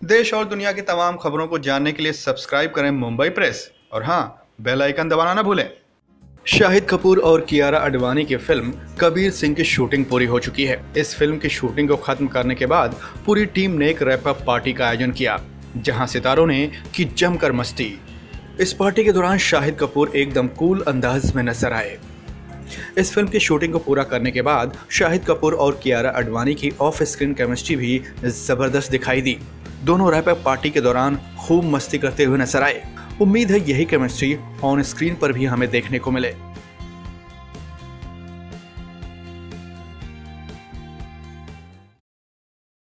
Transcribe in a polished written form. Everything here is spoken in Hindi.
देश और दुनिया की तमाम खबरों को जानने के लिए सब्सक्राइब करें मुंबई प्रेस और हाँ, बेल आइकन दबाना ना भूलें। शाहिद कपूर और कियारा आडवाणी की फिल्म कबीर सिंह की शूटिंग पूरी हो चुकी है। इस फिल्म की शूटिंग को खत्म करने के बाद पूरी टीम ने एक रैप अप पार्टी का आयोजन किया, जहां सितारों ने की जमकर मस्ती। इस पार्टी के दौरान शाहिद कपूर एकदम कूल अंदाज में नजर आए। इस फिल्म की शूटिंग को पूरा करने के बाद शाहिद कपूर और कियारा आडवाणी की ऑफ स्क्रीन केमिस्ट्री भी जबरदस्त दिखाई दी। दोनों रैप अप पार्टी के दौरान खूब मस्ती करते हुए नजर आए। उम्मीद है यही केमिस्ट्री ऑन स्क्रीन पर भी हमें देखने को मिले।